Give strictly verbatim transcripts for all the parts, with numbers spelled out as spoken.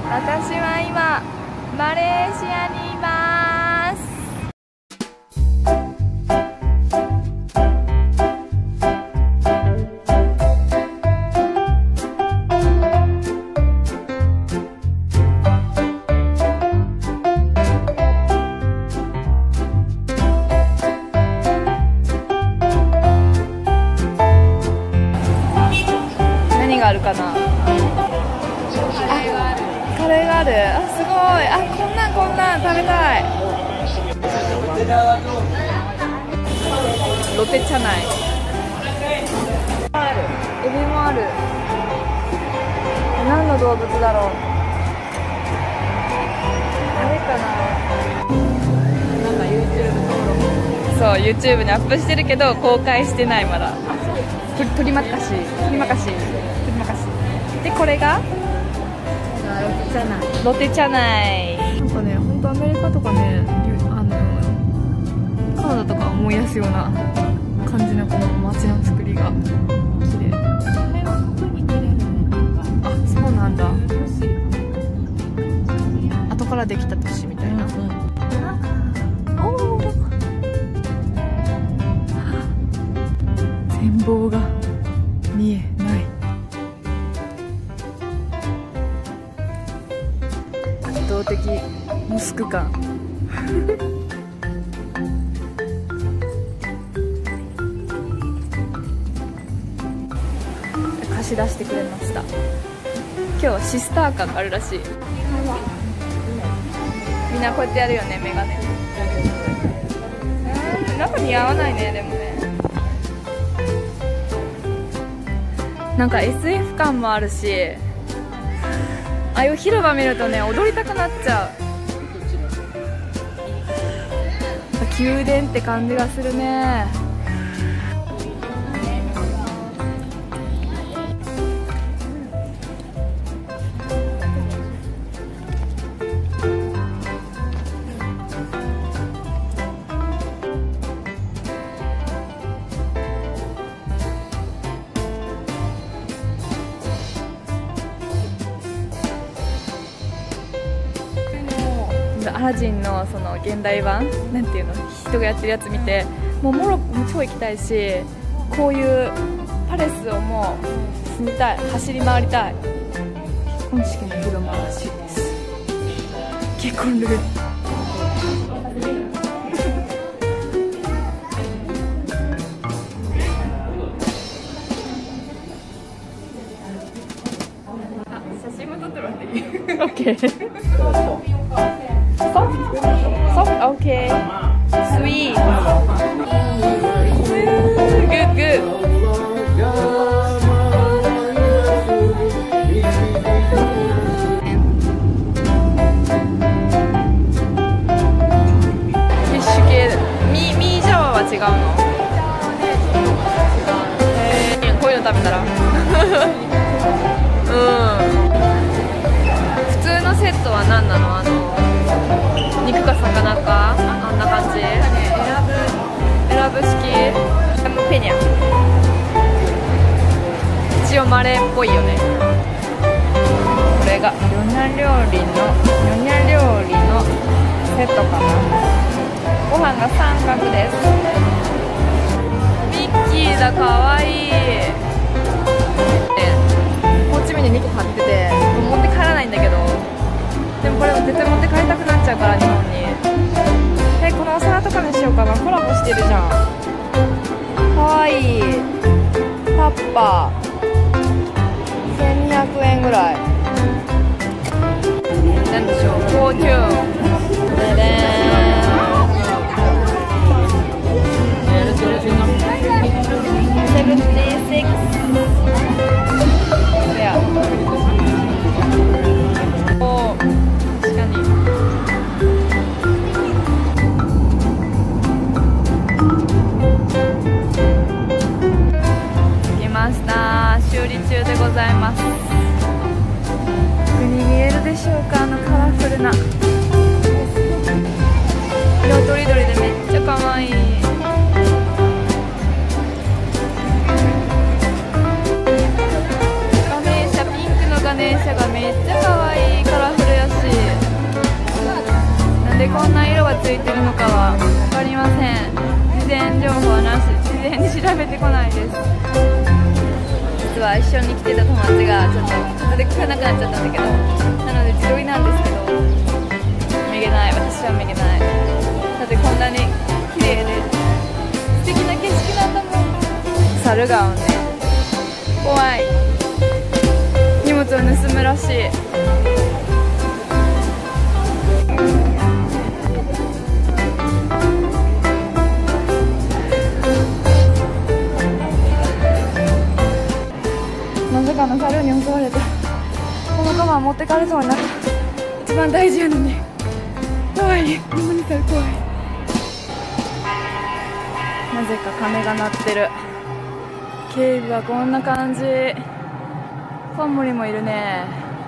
私は今マレーシアにいます。何があるかな。カレーがある。あ、すごい。あ、こんなんこんなん食べたい。ロテチャナイある。エビもある。何の動物だろう。あれかな。なんか YouTube 登録。そう、YouTube にアップしてるけど公開してないまだ。と鳥まかし、鳥まかし、鳥まかし。でこれがロテチャナイ。なんかね、本当アメリカとかね、あのカナダとか思い出すような感じのこの街の作りが綺麗。あ、そうなんだ。後からできた都市みたいな。おお。全貌が見えない。圧倒的モスク感。貸し出してくれました。今日はシスター感があるらしい。みんなこうやってやるよね、メガネ。うん、中に合わないね。でもね、なんか エスエフ 感もあるし、ああいう広場見るとね、踊りたくなっちゃう。宮殿って感じがするね。アラジンのその現代版なんていうの、人がやってるやつ見て、もうモロッコも超行きたいし、こういうパレスをもう住みたい、走り回りたい。結婚式の広間らしいです。結婚ルール。あ、写真も撮ってもらっていい？ OK。Soft, okay. Sweet. Good, good. Fish 系。ミミージャワは違うの？えー、こういうの食べたら。うん。普通のセットは何なの？あの。肉か魚か、あんな感じ。選ぶ式。ペニャ。一応マレーっぽいよね。これがヨニャ料理のヨニャ料理のセットかな。ご飯が三角です。ミッキーだ、かわいい。ホーチミンににこ買ってて持って帰らないんだけど。でもこれ絶対持って帰りたくなっちゃうから、日本に。え、このお皿とかにしようかな。コラボしてるじゃん。かわいい。タッパーせんにひゃくえんぐらい。なんでしょう、フォーチューンででーんセブンティーシックス。おー、確かに。着きました。修理中でございます。奥に見えるでしょうか、あのカラフルな色とりどりでめっちゃ可愛い。ガネーシャ、ピンクのガネーシャがめっちゃ可愛い。カラフルでこんな色がついてるのかは分かりません。事前情報はなし、事前に調べてこないです。実は一緒に来てた友達がちょっと風で聞かなくなっちゃったんだけど、なので自撮りなんですけど、めげない、私はめげない。だってこんなに綺麗で素敵な景色なんだもん。猿がおんね、怖い。荷物を盗むらしい。なぜかの猿に襲われた。このカバン持ってかれそうになった。一番大事やのに怖い。ほんまに猿怖い。なぜか鐘が鳴ってる。警備はこんな感じ。コウモリもいるね。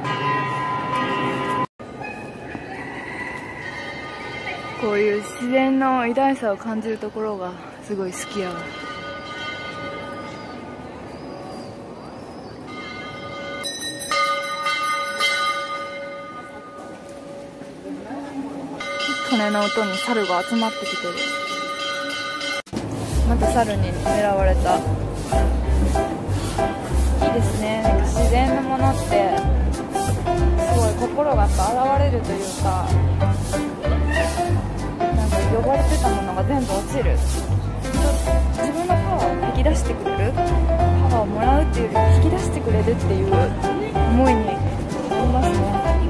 こういう自然の偉大さを感じるところがすごい好きやわ。鐘の音に猿が集まってきてる。また猿に狙われた。いいですね。なんか自然のものってすごい心がやっぱ現れるというか、なんか汚れてたものが全部落ちる。自分のパワーを引き出してくれる、パワーをもらうっていうより引き出してくれるっていう思いになりますね。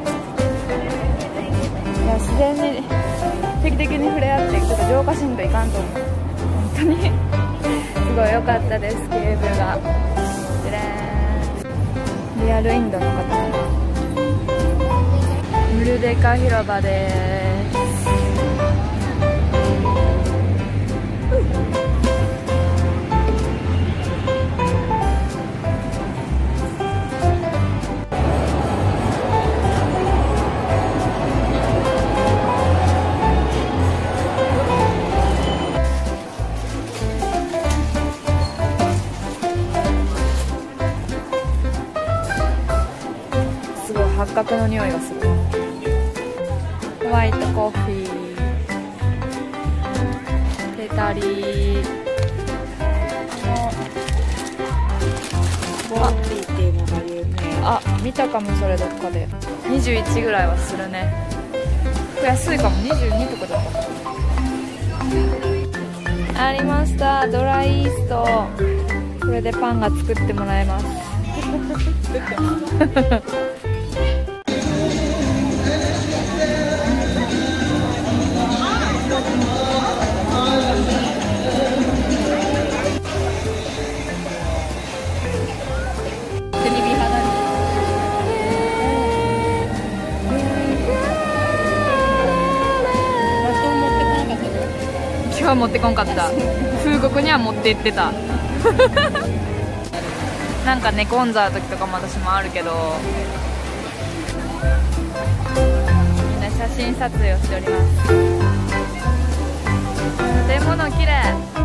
いや、自然に定期的に触れ合ってちょっと浄化しんといかんと思う。本当にすごい良かったです。ケーブルがでれーん、リアルインドの方かな。ムルデカ広場です。八角の匂いがする。ホワイトコーヒー、テタリーボーリーっていうのが有名。 あ、見たかもそれどっかで。にじゅういちぐらいはするね。これ安いかも。にじゅうにとかだった。ありました、ドライイースト。これでパンが作ってもらえます。今日は持ってこんかった。風国には持って行ってた。なんか寝込んだ時とかも私もあるけど、みんな写真撮影をしております。建物綺麗。